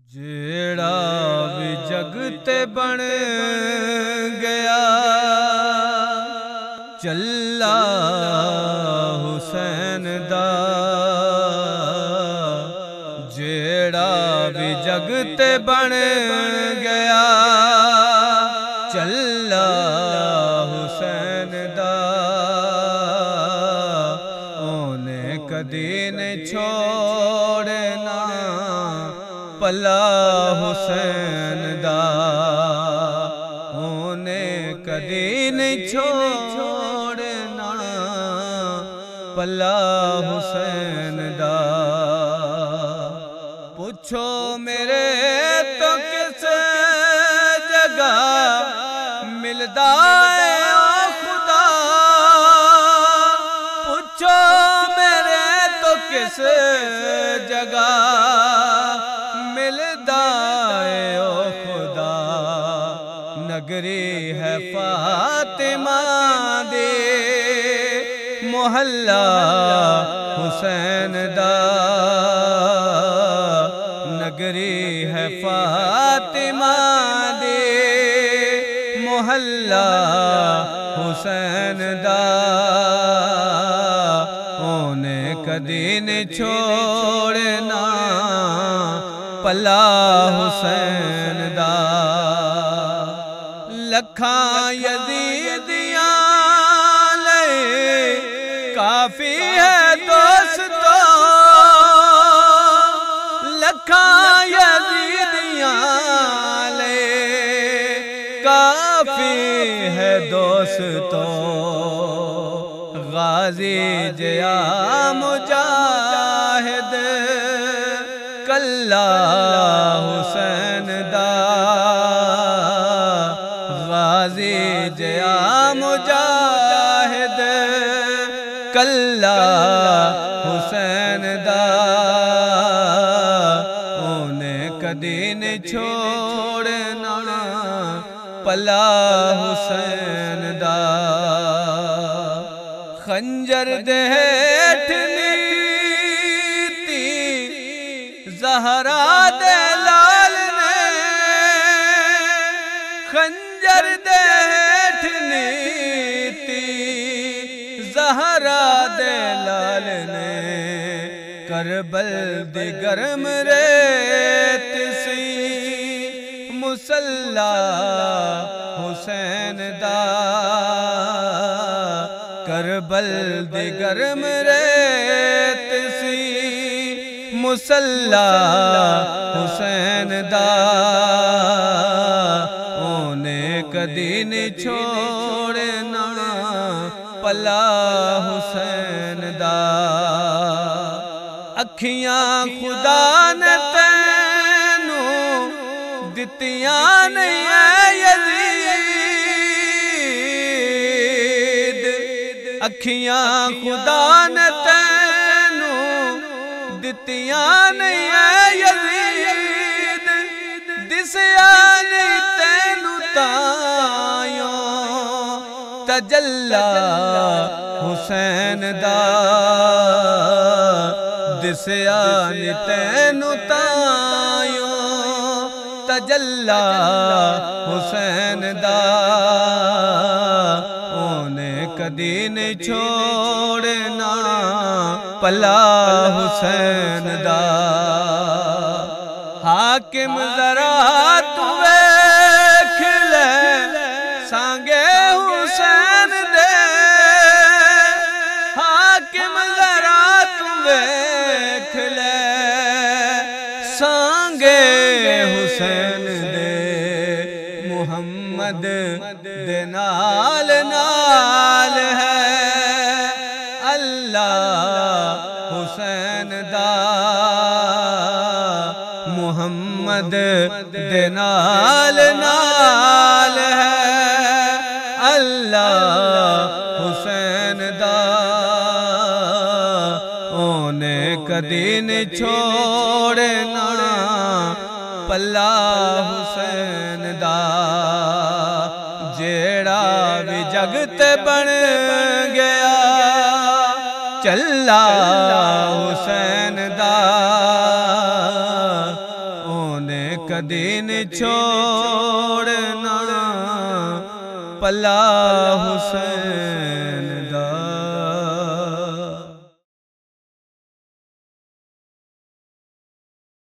جیڑا بھی جگ تے بن گیا چلا حسین دا، جیڑا بھی جگ تے بن گیا چلا حسین دا، اونے کدی نہیں چھوڑنا پلا حسین دا، اونے کدی نہیں چھوڑنا پلا حسین دا۔ پوچھو میرے تو کس جگہ ملدا ہے او خدا، پوچھو میرے تو کس جگہ ملدا ہے او خدا، نگری ہے فاطمہ دے محلہ حسین دا، نگری ہے فاطمہ دے محلہ حسین دا، اونے کدی نہیں چھوڑنا پلا حسین دا۔ لکھاں یزیدیاں لے کافی ہے دوستو، لکھاں یزیدیاں لے کافی ہے دوستو، غازی جیا مجاہد کلا حسین دا، غازی جیا مجاہد کلا حسین دا، اونے کدی نہیں چھوڑنا پلا حسین دا۔ خنجر دے ہیٹھ نیتی زہرا دے لال نے، خنجر دے ہیٹھ نیتی زہرا دے لال نے، کربل دی گرم ریت سی مصلی حسین دا، کربل دی گرم ریت سی مصلی حسین دا، اونے کدی نہیں چھوڑنا پلا حسین دا۔ اکھیاں خدا نے تینوں دتیاں نہیں اے یزید، اکھیاں خدا نے تینوں دتیاں نہیں اے یزید، دسیا نہیں تینوں تائیوں تجلی حسین دا، دسیا نہیں تینوں تائیوں تجلی حسین دا، اونے کدی نہیں چھوڑنا پلا حسین دا۔ حاکم ذرا تو ویکھ لے سانگے حسین دے، حاکم ذرا تو ویکھ لے سانگے حسین دے، محمد دے نال نال ہے اللہ حسین دا، محمد دے نال نال ہے اللہ حسین دا، اونے کدی نہیں چھوڑنا پلا حسین دا، جیڑا بھی جگ تے بن گیا چلا حسین دا، اونے کدی نہیں چھوڑنا پلا حسین